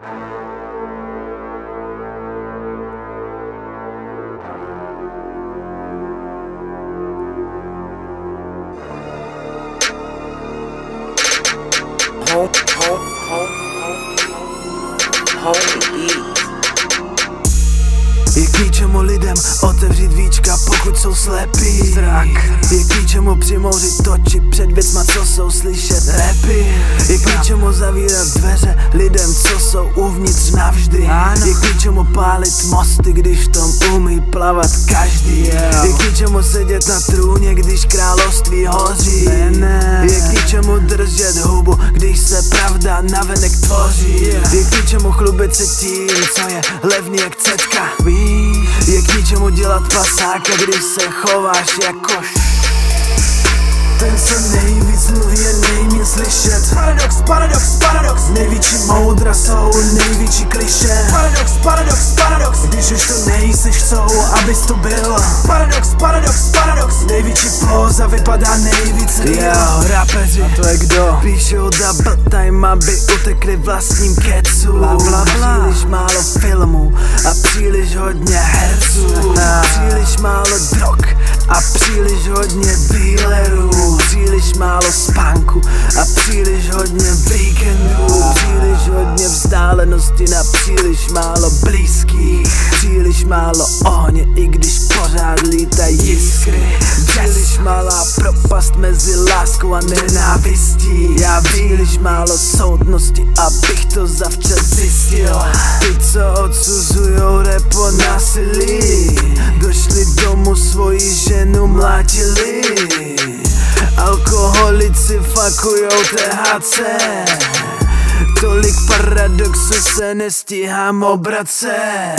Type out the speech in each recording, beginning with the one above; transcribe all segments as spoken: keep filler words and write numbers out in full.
Home, home, home, home beat. Je k ničemu lidem otevřít víčka, pokud jsou slepí. Zrak. Je k ničemu přimouřit oči před věcma, co jsou slyšet rapy. Je k ničemu zavírat dveře lidem, co jsou uvnitř navždy. Je k ničemu pálit mosty, když v tom umí plavat každý. Je k ničemu sedět na trůně, když království hoří. Je k ničemu držet hubu, když se pravda navenek tvoří. Je k ničemu chlubit se tím, co je levný jak cetka. Je k ničemu dělat pasáka, když se chováš jako ten, co nejvíc mluví, je nejméně slyšet. Paradox, paradox, paradox. Největší moudra jsou největší kliše. Paradox, paradox, paradox. Když už to nejseš, chcou, abys tu byl. Paradox, paradox, paradox. Největší póza vypadá nejvíc real. Rapeři, a to je kdo? Píšou double time, aby utekli vlastním kecu. Bla, bla, bla. Příliš málo filmů a příliš hodně herců. Příliš málo drog a příliš hodně dealerů. Příliš málo spánku a příliš hodně víkendů. Příliš hodně vzdálenosti na příliš málo blízkých. Příliš málo ohně, i když pořád lítají jiskry. Příliš malá propast mezi láskou a nenávistí. Já příliš málo soudnosti, abych to zavčas zjistil. Ty, co odsuzujou rap po násilí, došli domů, svoji ženu mlátili. Alkoholici fakujou T H C. Tolik paradoxů se nestíhám obracet.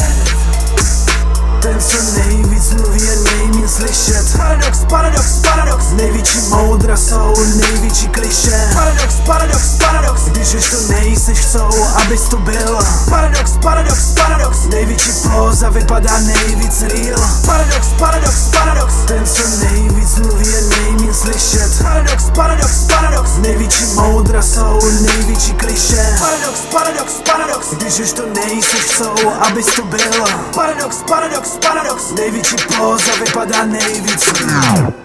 Ten, co nejvíc mluví, je nejméně slyšet. Paradox, paradox, paradox. Největší moudra jsou největší kliše. Paradox, paradox, paradox. Když už to nejseš, chcou, abys tu byl. Paradox, paradox, paradox. Největší póza vypadá nejvíc real. Paradox, paradox, paradox. Ten, co nejvíc mluví, je nejméně slyšet. Paradox, paradox, paradox. Největší moudra jsou největší kliše. Paradox, paradox, paradox. Když už to nejseš, chcou, abys tu byl. Paradox, paradox, paradox. Největší póza vypadá nejvíc.